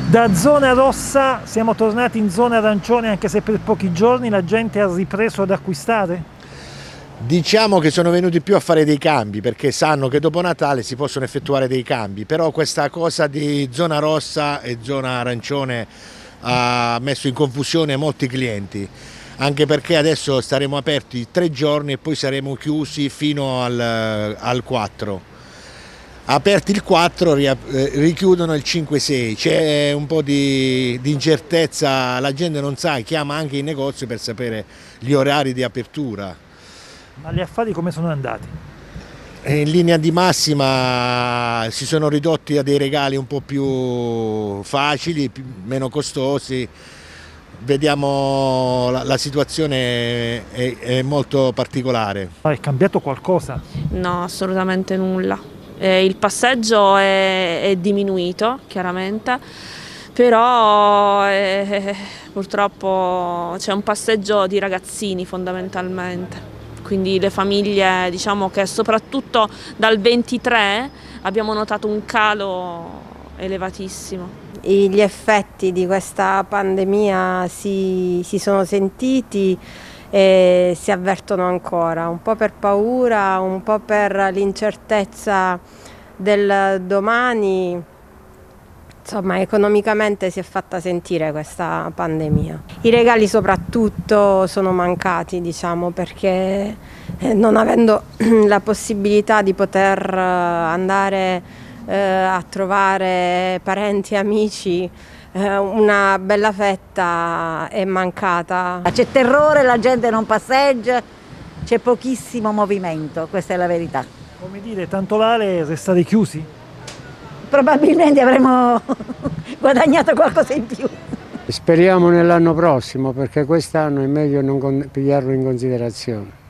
Da zona rossa siamo tornati in zona arancione, anche se per pochi giorni la gente ha ripreso ad acquistare? Diciamo che sono venuti più a fare dei cambi perché sanno che dopo Natale si possono effettuare dei cambi, però questa cosa di zona rossa e zona arancione ha messo in confusione molti clienti, anche perché adesso staremo aperti 3 giorni e poi saremo chiusi fino al 4. Aperti il 4, richiudono il 5-6, c'è un po' di incertezza, la gente non sa, chiama anche i negozi per sapere gli orari di apertura. Ma gli affari come sono andati? In linea di massima si sono ridotti a dei regali un po' più facili, meno costosi. Vediamo la situazione è molto particolare. È cambiato qualcosa? No, assolutamente nulla. Il passeggio è diminuito, chiaramente, però purtroppo c'è un passeggio di ragazzini fondamentalmente. Quindi le famiglie, diciamo che soprattutto dal 23 abbiamo notato un calo elevatissimo. Gli effetti di questa pandemia si sono sentiti e si avvertono ancora, un po' per paura, un po' per l'incertezza del domani. Insomma, economicamente si è fatta sentire questa pandemia. I regali soprattutto sono mancati, diciamo, perché non avendo la possibilità di poter andare a trovare parenti e amici, una bella fetta è mancata. C'è terrore, la gente non passeggia, c'è pochissimo movimento, questa è la verità. Come dire, tanto vale restare chiusi? Probabilmente avremo guadagnato qualcosa in più. Speriamo nell'anno prossimo, perché quest'anno è meglio non pigliarlo in considerazione.